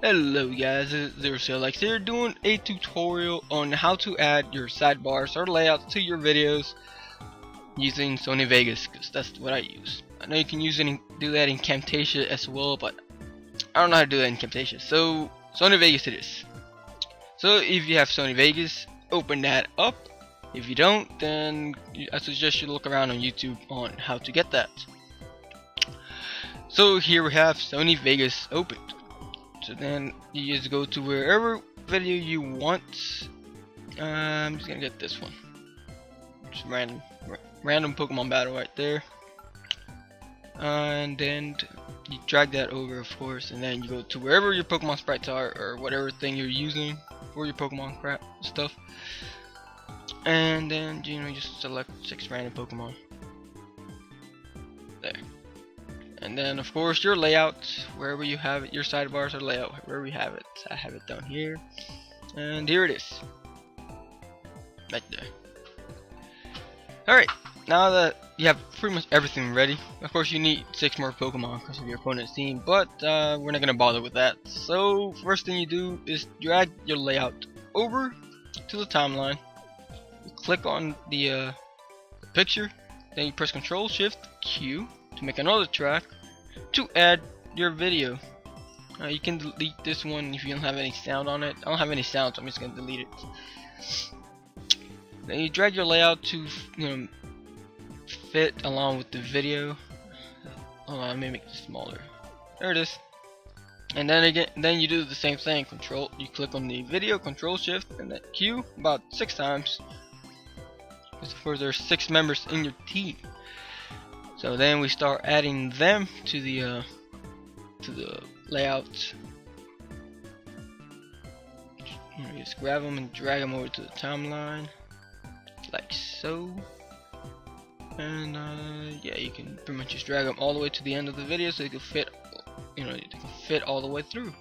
Hello guys, this is ZeroCellX here doing a tutorial on how to add your sidebars or layouts to your videos using Sony Vegas, because that's what I use. I know you can do that in Camtasia as well, but I don't know how to do that in Camtasia. So Sony Vegas it is. So if you have Sony Vegas, open that up. If you don't, then I suggest you look around on YouTube on how to get that. So here we have Sony Vegas opened. So then you just go to wherever video you want. I'm just gonna get this one. Just random Pokemon battle right there. And then you drag that over, of course, and then you go to wherever your Pokemon sprites are, or whatever thing you're using for your Pokemon crap stuff. And then you just select 6 random Pokemon. There. And then of course your layout, wherever you have it, your sidebars or layout, wherever you have it. I have it down here, and here it is, right there. Alright, now that you have pretty much everything ready, of course you need 6 more Pokemon because of your opponent's team, but we're not gonna bother with that. So first thing you do is drag your layout over to the timeline. You click on the picture, then you press Ctrl-Shift-Q to make another track to add your video. You can delete this one if you don't have any sound on it. I don't have any sound, so I'm just gonna delete it. Then you drag your layout to fit along with the video. Let me make this smaller. There it is. And then you do the same thing. You click on the video, Ctrl-Shift, and then Q about 6 times. Because of course there's 6 members in your team. So then we start adding them to the layout. You just grab them and drag them over to the timeline, like so. And yeah, you can pretty much just drag them all the way to the end of the video, so you can fit, they can fit all the way through.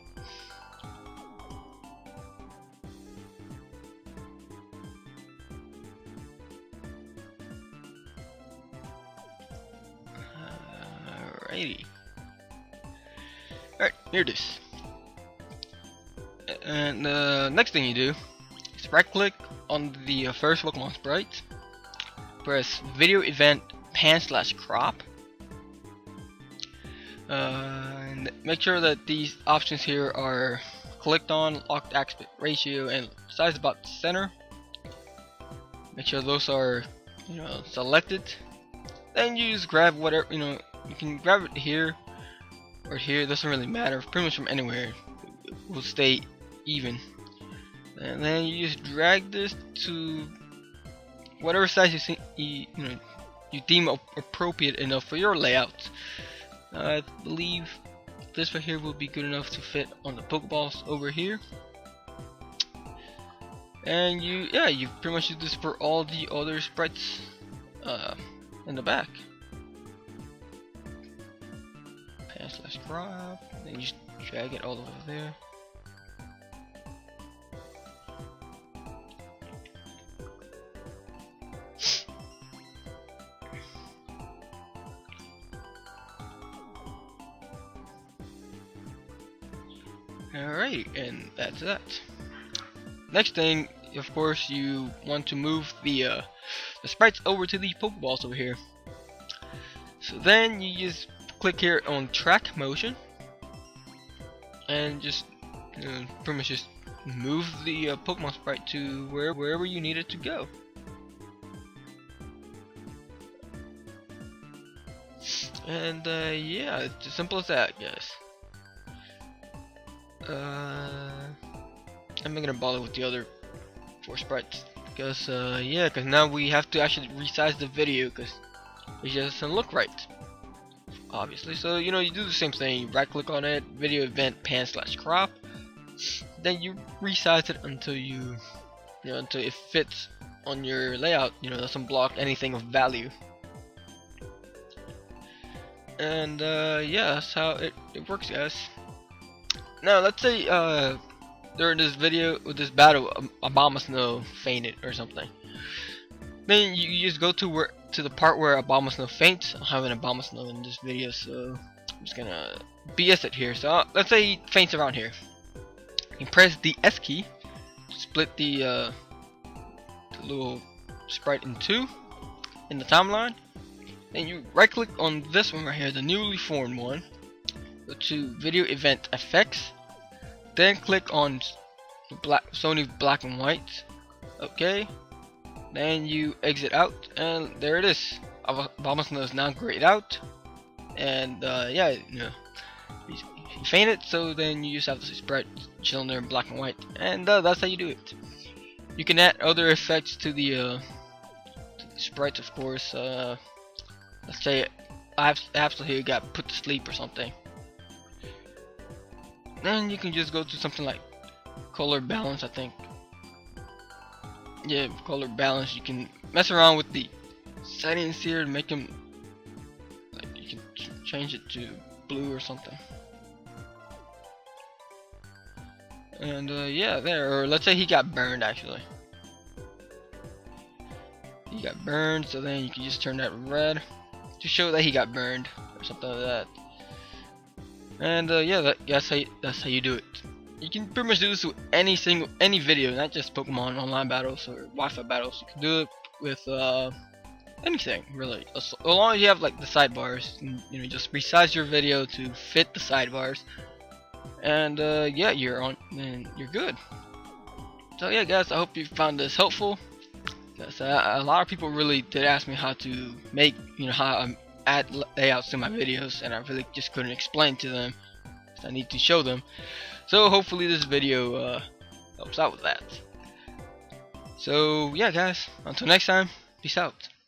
Alrighty. Alright, here it is. And next thing you do is right click on the first Pokemon sprite, press video event pan/crop, and make sure that these options here are clicked on, locked aspect ratio, and size about center. Make sure those are selected. Then you just grab whatever, you can grab it here or here, doesn't really matter, pretty much from anywhere it will stay even. And then you just drag this to whatever size you deem appropriate enough for your layout. I believe this right here will be good enough to fit on the Pokeballs over here. And you pretty much do this for all the other sprites in the back. Pan/crop, then you just drag it all over there. Alright, and that's that. Next thing, of course, you want to move the sprites over to the Pokeballs over here. So then you just click here on track motion and just pretty much just move the Pokemon sprite to wherever you need it to go. And yeah, it's as simple as that, guys. I'm not gonna bother with the other 4 sprites because because now we have to actually resize the video because it just doesn't look right, obviously. So you do the same thing. You right click on it, video event pan/crop, then you resize it until until it fits on your layout, doesn't block anything of value. And yeah, that's how it works, guys. Now let's say during this video with this battle, Abomasnow fainted or something. Then you just go to the part where Abomasnow faints. I don't have an Abomasnow in this video, so I'm just gonna BS it here. So let's say he faints around here. You press the S key to split the little sprite in two in the timeline. Then you right click on this one right here, the newly formed one. Go to Video Event Effects. Then click on Sony Black and White. Okay. Then you exit out, and there it is. Obama is now grayed out, and yeah, you know, he fainted. So then you just have the sprite chilling there in black and white, and that's how you do it. You can add other effects to the sprites, of course. Let's say absolutely got put to sleep or something. Then you can just go to something like color balance, I think. Yeah, color balance. You can mess around with the settings here to make them, like, you can change it to blue or something. And yeah, there. Or let's say he got burned. Actually, he got burned. So then you can just turn that red to show that he got burned or something like that. And yeah, that's how you do it. You can pretty much do this with any video, not just Pokemon online battles or Wi-Fi battles. You can do it with anything really, as long as you have like the sidebars. You know, just resize your video to fit the sidebars, and yeah, you're good. So yeah, guys, I hope you found this helpful. Because a lot of people really did ask me how to make, you know, how I add layouts to my videos, and I really just couldn't explain to them. I need to show them. So hopefully this video helps out with that. So yeah, guys, until next time, peace out.